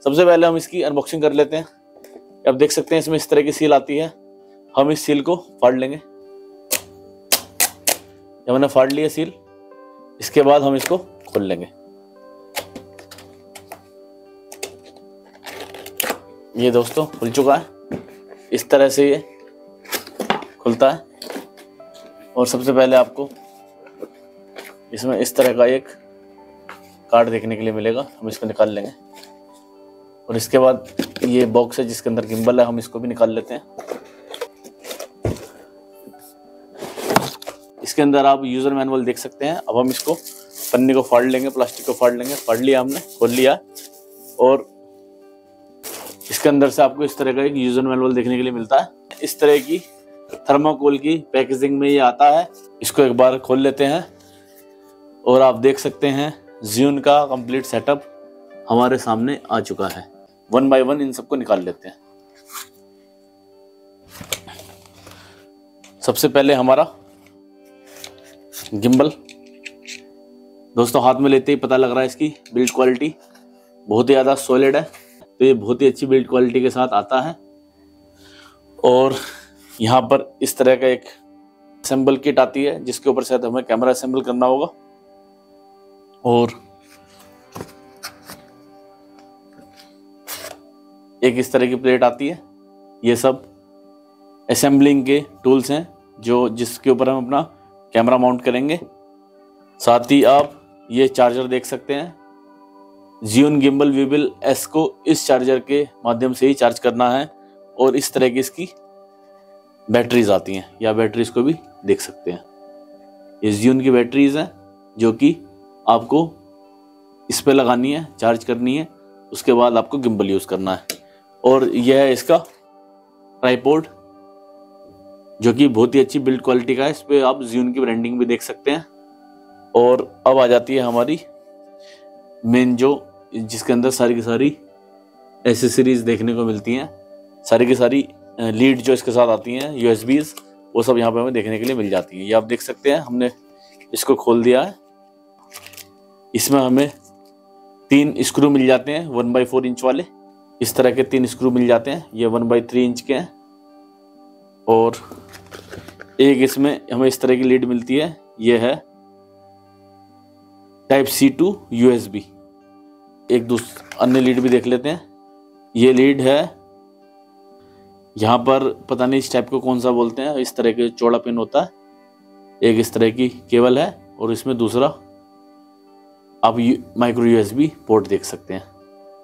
सबसे पहले हम इसकी अनबॉक्सिंग कर लेते हैं। अब देख सकते हैं इसमें इस तरह की सील आती है। हम इस सील को फाड़ लेंगे। जब मैंने फाड़ लिया सील, इसके बाद हम इसको खोल लेंगे। ये दोस्तों खुल चुका है। इस तरह से ये खुलता है। और सबसे पहले आपको इसमें इस तरह का एक कार्ड देखने के लिए मिलेगा। हम इसको निकाल लेंगे। और इसके बाद ये बॉक्स है जिसके अंदर गिम्बल है, हम इसको भी निकाल लेते हैं। इसके अंदर आप यूजर मैनुअल देख सकते हैं। अब हम इसको पन्नी को फाड़ लेंगे, प्लास्टिक को फाड़ लेंगे। फाड़ लिया हमने, खोल लिया। और इसके अंदर से आपको इस तरह का एक यूजर मैनुअल देखने के लिए मिलता है। इस तरह की थर्माकोल की पैकेजिंग में ये आता है। इसको एक बार खोल लेते हैं और आप देख सकते हैं ज़्यून का कंप्लीट सेटअप हमारे सामने आ चुका है। वन बाय वन इन सबको निकाल लेते हैं। सबसे पहले हमारा गिम्बल। दोस्तों हाथ में लेते ही पता लग रहा है इसकी बिल्ड क्वालिटी बहुत ही ज़्यादा सॉलिड है। तो ये बहुत ही अच्छी बिल्ड क्वालिटी के साथ आता है। और यहाँ पर इस तरह का एक असेंबल किट आती है जिसके ऊपर शायद हमें कैमरा असेंबल करना होगा। और एक इस तरह की प्लेट आती है। ये सब असेंबलिंग के टूल्स हैं जिसके ऊपर हम अपना कैमरा माउंट करेंगे। साथ ही आप ये चार्जर देख सकते हैं। ज़्यून गिम्बल वीबल एस को इस चार्जर के माध्यम से ही चार्ज करना है। और इस तरह की इसकी बैटरीज आती हैं, या बैटरीज को भी देख सकते हैं। ये ज़्यून की बैटरीज हैं जो कि आपको इस पे लगानी है, चार्ज करनी है। उसके बाद आपको गिम्बल यूज करना है। और यह है इसका ट्राइपॉड जो कि बहुत ही अच्छी बिल्ड क्वालिटी का है। इस पे आप ज़्यून की ब्रांडिंग भी देख सकते हैं। और अब आ जाती है हमारी मेन जिसके अंदर सारी की सारी एसेसरीज देखने को मिलती हैं। सारी की सारी लीड जो इसके साथ आती हैं, यूएसबीज, वो सब यहाँ पे हमें देखने के लिए मिल जाती हैं। ये आप देख सकते हैं, हमने इसको खोल दिया है। इसमें हमें 3 स्क्रू मिल जाते हैं 1/4 इंच वाले। इस तरह के 3 स्क्रू मिल जाते हैं। ये 1/3 इंच के हैं। और एक इसमें हमें इस तरह की लीड मिलती है। ये है Type-C to USB। एक अन्य लीड भी देख लेते हैं। ये लीड है, यहाँ पर पता नहीं इस टाइप को कौन सा बोलते हैं। इस तरह के चौड़ा पिन होता है। एक इस तरह की केबल है और इसमें दूसरा आप माइक्रो USB पोर्ट देख सकते हैं।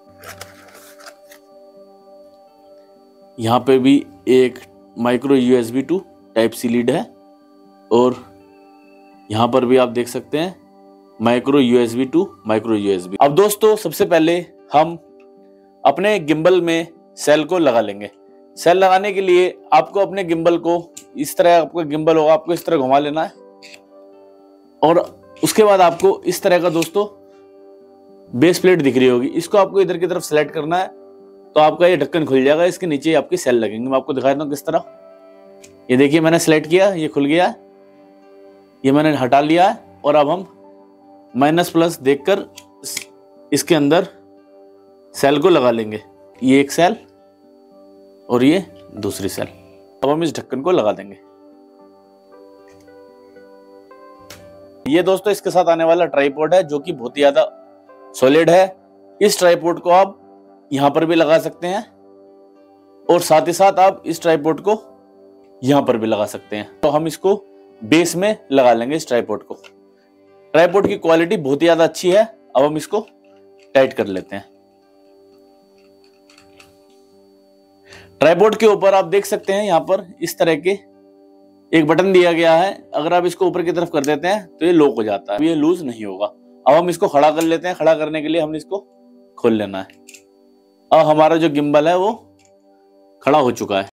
यहाँ पे भी एक micro USB to Type-C lead है। और यहाँ पर भी आप देख सकते हैं micro USB to micro USB। अब दोस्तों सबसे पहले हम अपने गिम्बल में सेल को लगा लेंगे। सेल लगाने के लिए आपको अपने गिम्बल को इस तरह, आपका गिम्बल होगा, आपको इस तरह घुमा लेना है। और उसके बाद आपको इस तरह का दोस्तों बेस प्लेट दिख रही होगी, इसको आपको इधर की तरफ सेलेक्ट करना है। तो आपका ये ढक्कन खुल जाएगा। इसके नीचे आपकी सेल लगेंगे। मैं आपको दिखा देता हूँ किस तरह। ये देखिए मैंने सेलेक्ट किया, ये खुल गया है। ये मैंने हटा लिया है। और अब हम माइनस प्लस देखकर इसके अंदर सेल को लगा लेंगे। ये एक सेल और ये दूसरी सेल। अब हम इस ढक्कन को लगा देंगे। ये दोस्तों इसके साथ आने वाला ट्राइपॉड है जो कि बहुत ही ज्यादा सॉलिड है। इस ट्राइपॉड को आप यहां पर भी लगा सकते हैं और साथ ही साथ आप इस ट्राइपॉड को यहां पर भी लगा सकते हैं। तो हम इसको बेस में लगा लेंगे इस ट्राइपॉड को। ट्राइपॉड की क्वालिटी बहुत ही ज्यादा अच्छी है। अब हम इसको टाइट कर लेते हैं। ट्राइपॉड के ऊपर आप देख सकते हैं यहाँ पर इस तरह के एक बटन दिया गया है। अगर आप इसको ऊपर की तरफ कर देते हैं तो ये लॉक हो जाता है, ये लूज नहीं होगा। अब हम इसको खड़ा कर लेते हैं। खड़ा करने के लिए हमने इसको खोल लेना है। अब हमारा जो गिम्बल है वो खड़ा हो चुका है।